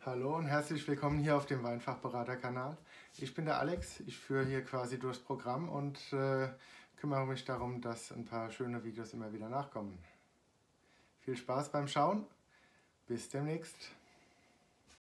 Hallo und herzlich willkommen hier auf dem Weinfachberater-Kanal. Ich bin der Alex, ich führe hier quasi durchs Programm und kümmere mich darum, dass ein paar schöne Videos immer wieder nachkommen. Viel Spaß beim Schauen, bis demnächst.